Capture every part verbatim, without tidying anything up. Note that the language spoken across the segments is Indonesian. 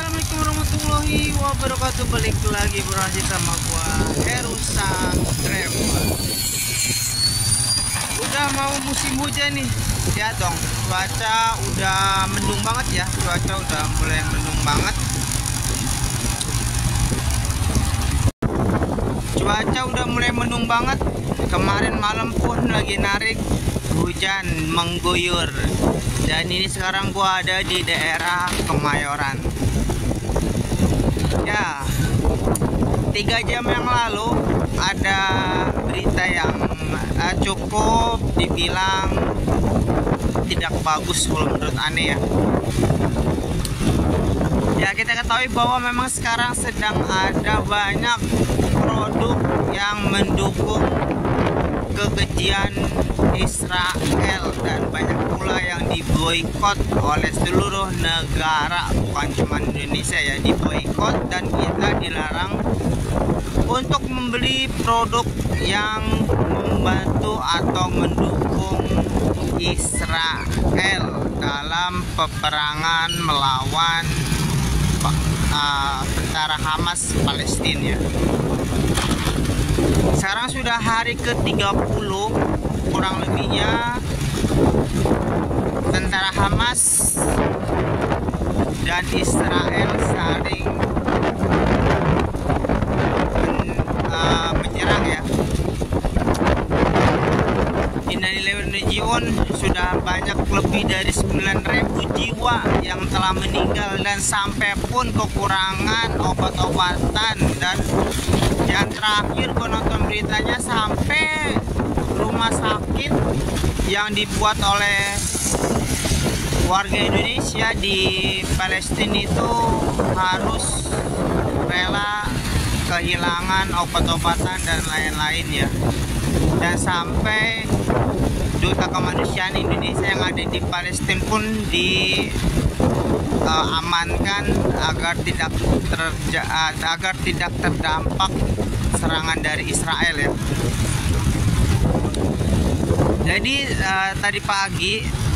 Assalamualaikum warahmatullahi wabarakatuh. Balik lagi berhasil sama gua Erusa Travel. Udah mau musim hujan nih. Ya dong, cuaca udah mendung banget ya. Cuaca udah mulai mendung banget. Cuaca udah mulai mendung banget. Kemarin malam pun lagi narik hujan mengguyur. Dan ini sekarang gua ada di daerah Kemayoran. Ya, tiga jam yang lalu ada berita yang uh, cukup dibilang tidak bagus kalau menurut aneh ya. Ya, kita ketahui bahwa memang sekarang sedang ada banyak produk yang mendukung kekejian Israel dan banyak pula yang diboikot oleh seluruh negara, bukan cuma Indonesia ya, diboikot dan kita dilarang untuk membeli produk yang membantu atau mendukung Israel dalam peperangan melawan uh, tentara Hamas Palestina. Sekarang sudah hari ke tiga puluh kurang lebihnya tentara Hamas dan Israel saling men, uh, menyerang ya. Innalillahi sudah banyak lebih dari sembilan ribu jiwa yang telah meninggal dan sampai pun kekurangan obat-obatan. Dan yang terakhir gue nonton beritanya sampai rumah sakit yang dibuat oleh warga Indonesia di Palestina itu harus rela kehilangan obat-obatan dan lain-lain ya. Dan sampai duta kemanusiaan Indonesia yang ada di Palestina pun diamankan uh, agar tidak terja agar tidak terdampak serangan dari Israel ya. Jadi uh, tadi pagi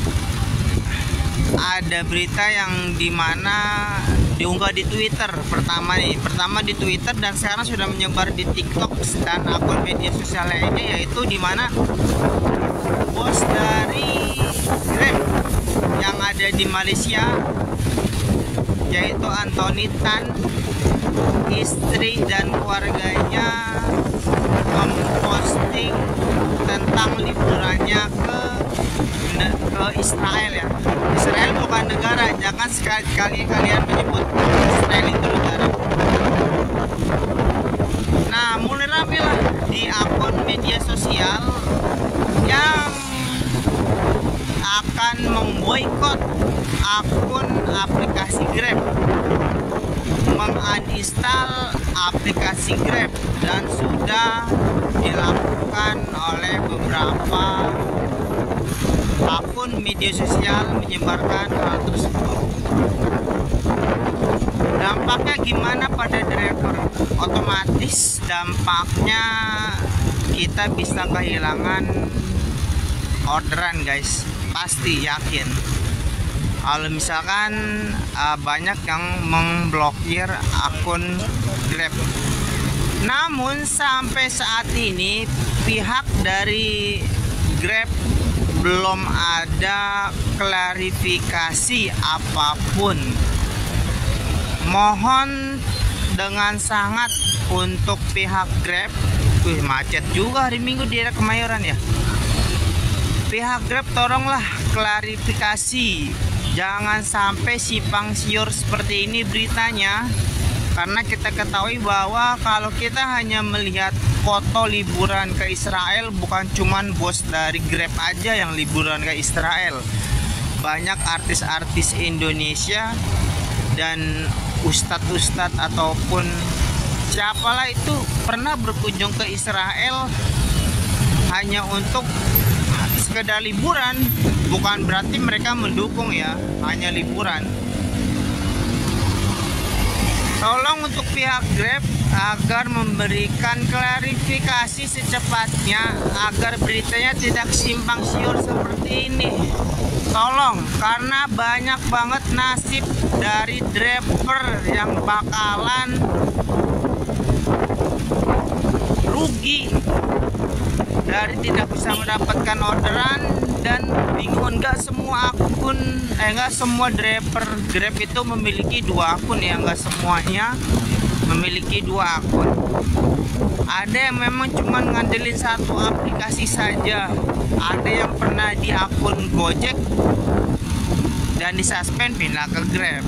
ada berita yang dimana diunggah di Twitter pertama nih, pertama di Twitter dan sekarang sudah menyebar di TikTok dan akun media sosial lainnya, yaitu dimana bos dari Grab yang ada di Malaysia yaitu Anthony Tan, istri dan keluarganya memposting tentang liburannya ke ke Israel ya. Israel bukan negara, jangan sekali-kali kalian menyebut Israel itu negara. Nah, mulai rame lah di akun media sosial yang akan memboikot akun aplikasi Grab, menginstal aplikasi Grab, dan sudah dilakukan oleh beberapa akun media sosial menyebarkan hal tersebut. Dampaknya gimana pada driver? Otomatis dampaknya kita bisa kehilangan orderan guys, pasti yakin. Kalau misalkan uh, banyak yang memblokir akun Grab. Namun sampai saat ini pihak dari Grab belum ada klarifikasi apapun. Mohon dengan sangat untuk pihak Grab. Wih, macet juga hari Minggu di daerah Kemayoran ya. Pihak Grab tolonglah klarifikasi. Jangan sampai simpang siur seperti ini beritanya. Karena kita ketahui bahwa kalau kita hanya melihat foto liburan ke Israel, bukan cuman bos dari Grab aja yang liburan ke Israel. Banyak artis-artis Indonesia dan ustadz-ustadz ataupun siapalah itu pernah berkunjung ke Israel hanya untuk sekedar liburan. Bukan berarti mereka mendukung ya, hanya liburan. Tolong untuk pihak Grab agar memberikan klarifikasi secepatnya agar beritanya tidak simpang siur seperti ini. Tolong, karena banyak banget nasib dari driver yang bakalan rugi dari tidak bisa mendapatkan orderan dan bingung. Nggak semua akun eh nggak semua driver Grab itu memiliki dua akun ya, nggak semuanya memiliki dua akun. Ada yang memang cuma ngandelin satu aplikasi saja. Ada yang pernah di akun Gojek dan disuspend pindah ke Grab.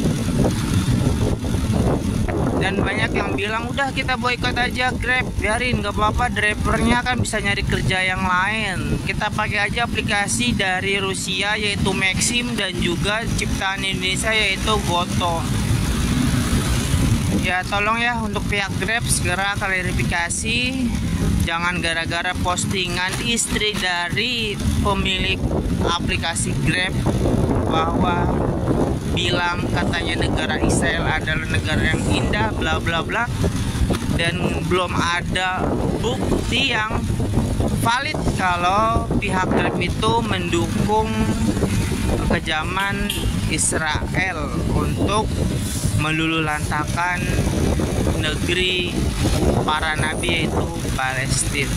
Dan banyak yang bilang udah kita boikot aja Grab, biarin nggak apa-apa, drivernya kan bisa nyari kerja yang lain. Kita pakai aja aplikasi dari Rusia yaitu Maxim dan juga ciptaan Indonesia yaitu Goto. Ya tolong ya untuk pihak Grab segera klarifikasi. Jangan gara-gara postingan istri dari pemilik aplikasi Grab bahwa bilang katanya negara Israel adalah negara yang indah bla bla bla, dan belum ada bukti yang valid kalau pihak Grab itu mendukung kekejaman Israel untuk meluluhlantakan negeri para nabi yaitu Palestina.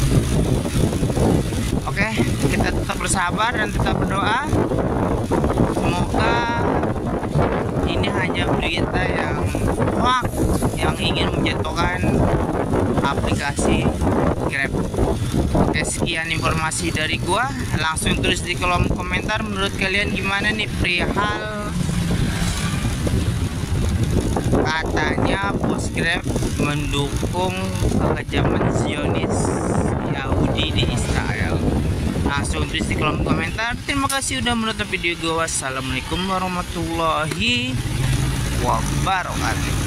Oke, kita tetap bersabar dan tetap berdoa. Semoga ini hanya berita yang hoax yang ingin menjatuhkan aplikasi Grab. Oke, sekian informasi dari gua. Langsung tulis di kolom komentar menurut kalian gimana nih perihal katanya bos Grab mendukung kekejaman Zionis Yahudi di Israel. Langsung tulis di kolom komentar. Terima kasih udah menonton video gue. Wassalamualaikum warahmatullahi wabarakatuh.